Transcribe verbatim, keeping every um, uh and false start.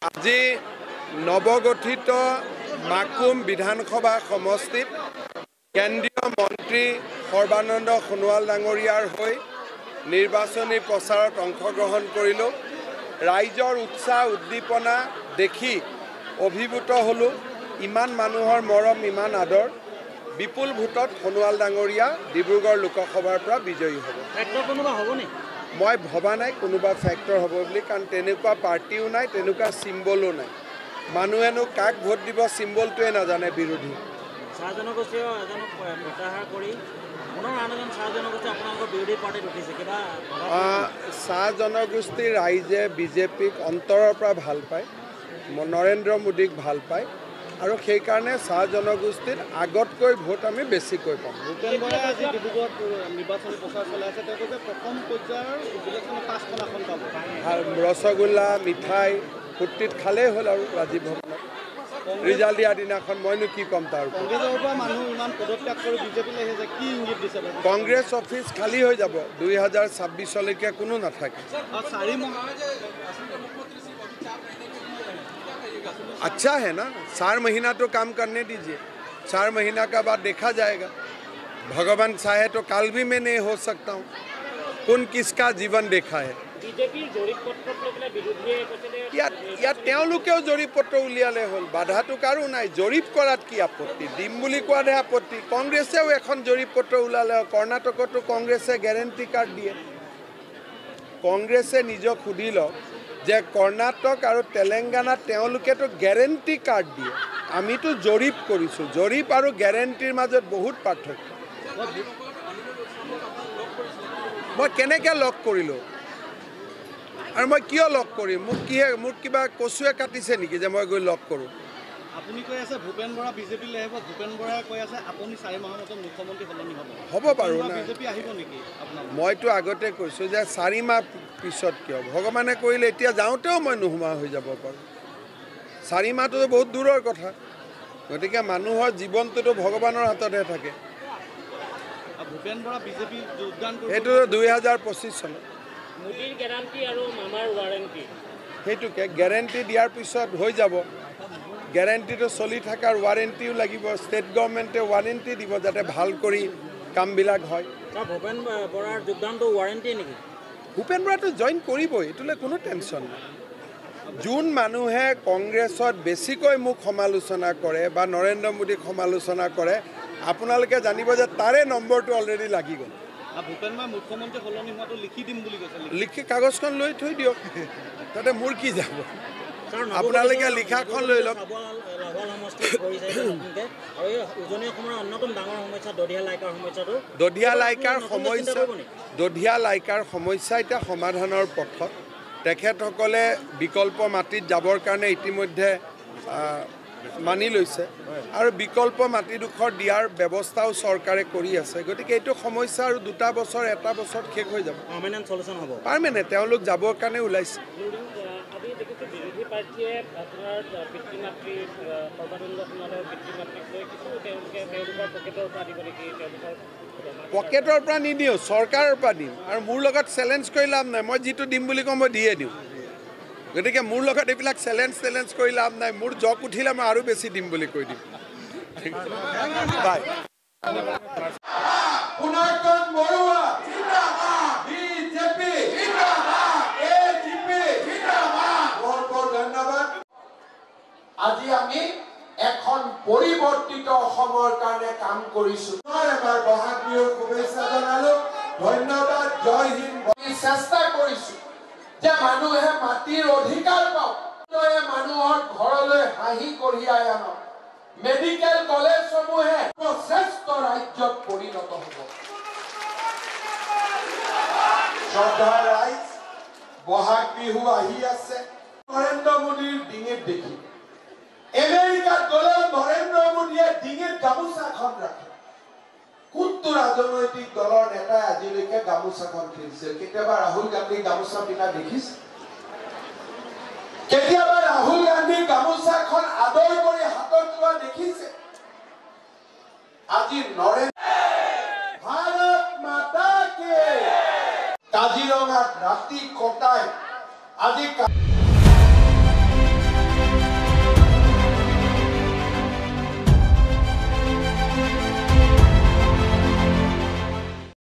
আজি নৱগঠিত মাকুম বিধানসভা সমষ্টিত কেন্দ্ৰীয় মন্ত্ৰী সৰ্বানন্দ সোণোৱাল ডাঙৰীয়াৰ হৈ নিৰ্বাচনী প্ৰচাৰত অংশগ্ৰহণ কৰিলোঁ। ৰাইজৰ উৎসাহ উদ্দীপনা দেখি অভিভূত হলোঁ। ইমান মানুহৰ মৰম, ইমান আদৰ। বিপুল ভোটত সোণোৱাল ডাঙৰীয়া ডিব্ৰুগড় লোকসভাৰ পৰা বিজয়ী হ'ব। মই ভবা নাই কোনোবা ফেক্টৰ হ'ব বুলি, কাৰণ তেনেকুৱা পাৰ্টিও নাই, তেনেকুৱা চিম্বলো নাই। মানুহেনো কাক ভোট দিব চিম্বলটোৱে নাজানে বিৰোধী। চাহ জনগোষ্ঠীয় এজনক প্ৰত্যাহাৰ কৰি পুনৰ আন এজন চাহ জনগোষ্ঠী আপোনালোকৰ বিৰোধী পাৰ্টিত উঠিছে কিবা? চাহ জনগোষ্ঠীৰ ৰাইজে বিজেপিক অন্তৰৰ পৰা ভাল পায়, নৰেন্দ্ৰ মোদীক ভাল পায়, আৰু সেইকাৰণে চাহ জনগোষ্ঠীত আগতকৈ ভোট আমি বেছিকৈ পাম। ভূপেন বৰাই আজি ডিব্ৰুগড়ত নিৰ্বাচনী প্ৰচাৰ চলাই আছে। তেওঁ কৈছে প্ৰথম পৰ্যায়ৰ ইলেকশ্যনত পাঁচখন আসন পাব। ৰসগোল্লা মিঠাই ফূৰ্তিত খালেই হ'ল আৰু ৰাজীৱ ভৱনত ৰিজাল্ট দিয়াৰ দিনাখন মইনো কি ক'ম তাৰ? কংগ্ৰেছৰ পৰা মানুহ ইমান পদত্যাগ কৰি বিজেপিলৈ আহিছে, কি ইংগিত দিছে? কংগ্ৰেছ অফিচ খালী হৈ যাব, দুই হাজাৰ ছাব্বিছলৈকে কোনো নাথাকে। চাৰি মাহ अच्छा है ना, चार महीना तो काम करने दीजिए, चार महीना का बाद देखा जाएगा। भगवान चाहे तो काल भी मैं नहीं हो सकता हूँ। कौन किसका जीवन देखा है? ইয়াত তেওঁলোকেও জৰীপ পত্ৰ উলিয়ালে হ'ল, বাধাটো কাৰো নাই। জৰীপ কৰাত কি আপত্তি? দিম বুলি কোৱাতহে আপত্তি। কংগ্ৰেছেও এখন জৰীপ পত্ৰ ওলালে। কৰ্ণাটকতো কংগ্ৰেছে গেৰেণ্টি কাৰ্ড দিয়ে। কংগ্ৰেছে নিজক সুধি লওক যে কৰ্ণাটক আৰু তেলেংগানাত তেওঁলোকেতো গেৰেণ্টি কাৰ্ড দিয়ে, আমিতো জৰীপ কৰিছোঁ। জৰীপ আৰু গেৰেণ্টিৰ মাজত বহুত পাৰ্থক্য। মই কেনেকৈ লগ কৰিলোঁ আৰু মই কিয় লগ কৰিম? মোক কিহে মোক কিবা কচুৱে কাটিছে নেকি যে মই গৈ লগ কৰোঁ? আপুনি কৈ আছে ভূপেন বৰা বিজেপিলৈ আহিব, ভূপেন বৰাই কৈ আছে আপুনি চাৰি মাহৰ মাজত মুখ্যমন্ত্ৰী সলনি হ'ব। হ'ব বাৰু না, বিজেপি আহিব নেকি আপোনাৰ? মইতো আগতে কৈছোঁ যে চাৰি মাহ পিছত কিয়, ভগৱানে কৰিলে এতিয়া যাওঁতেও মই নোহোমা হৈ যাব পাৰোঁ। চাৰি মাহটোতো বহুত দূৰৰ কথা। গতিকে মানুহৰ জীৱনটোতো ভগৱানৰ হাততহে থাকে। ভূপেন বৰা বিজেপি যোগদান এইটো দুই হাজাৰ পঁচিছ চনত মোদীৰ গেৰাণ্টি আৰু মামাৰ ৱাৰেণ্টি, সেইটোকে গেৰেণ্টি দিয়াৰ পিছত হৈ যাব। গেৰেণ্টিটো চলি থকাৰ ৱাৰেণ্টিও লাগিব। ষ্টেট গভৰ্ণমেণ্টে ৱাৰেণ্টি দিব যাতে ভাল কৰি কামবিলাক হয়। ভূপেন বৰাৰ যোগদানটো ৱাৰেণ্টি নেকি? ভূপেন বৰাটো জইন কৰিবই, এইটোলৈ কোনো টেনশ্যন নাই। যোন মানুহে কংগ্ৰেছত বেছিকৈ মোক সমালোচনা কৰে বা নৰেন্দ্ৰ মোদীক সমালোচনা কৰে, আপোনালোকে জানিব যে তাৰে নম্বৰটো অলৰেডি লাগি গ'ল। ভূপেন বৰাই মুখ্যমন্ত্ৰী সলনি হোৱাটো লিখি দিম বুলি কৈছে। লিখি কাগজখন লৈ থৈ দিয়ক, তাতে মোৰ কি যাব? আপোনালোকে লিখাখন লৈ লওক। দধিয়া লাইকাৰ সমস্যা দধিয়া লাইকাৰ সমস্যা এতিয়া সমাধানৰ পথত। তেখেতসকলে বিকল্প মাটিত যাবৰ কাৰণে ইতিমধ্যে মানি লৈছে, আৰু বিকল্প মাটিডোখৰ দিয়াৰ ব্যৱস্থাও চৰকাৰে কৰি আছে। গতিকে এইটো সমস্যা আৰু দুটা বছৰ এটা বছৰত শেষ হৈ যাব, পাৰ্মানেণ্ট। তেওঁলোক যাবৰ কাৰণে ওলাইছে। পকেটৰ পৰা নিদিওঁ, চৰকাৰৰ পৰা দিম। আৰু মোৰ লগত চেলেঞ্জ কৰি লাভ নাই, মই যিটো দিম বুলি কওঁ মই দিয়ে দিওঁ। গতিকে মোৰ লগত এইবিলাক চেলেঞ্জ চেলেঞ্জ কৰি লাভ নাই। মোৰ জক উঠিলে মই আৰু বেছি দিম বুলি কৈ দিম। বাই। আজি আমি এখন পৰিৱৰ্তিত অসমৰ কাৰণে কাম কৰিছোঁ। এবাৰ বহাগ বিহুৰ শুভেচ্ছা জনালোঁ। ধন্যবাদ, জয় হিন্দ। চেষ্টা কৰিছোঁ যে মানুহে মাটিৰ অধিকাৰ পাওক, মানুহৰ ঘৰলৈ হাঁহি কঢ়িয়াই আনক। মেডিকেল কলেজসমূহে শ্ৰেষ্ঠ ৰাজ্যত পৰিণত হ'ব। শ্ৰদ্ধাৰ ৰাইজ, বহাগ বিহু আহি আছে। নৰেন্দ্ৰ মোদীৰ ডিঙিত দেখি আমেৰিকাত গ'লেও নৰেন্দ্ৰ মোদীয়ে ডিঙিত গামোচাখন ৰাখে। কোনটো ৰাজনৈতিক দলৰ নেতাই আজিলৈকে গামোচাখন কিনিছিল? কেতিয়াবা ৰাহুল গান্ধী গামোচা পিন্ধা দেখিছে? কেতিয়াবা ৰাহুল গান্ধী গামোচাখন আদৰ কৰি হাতত লোৱা দেখিছে? আজি নৰেন্দ্ৰ ভাৰত মাতা কে কাজিৰঙাত ৰাতি কটাই আজি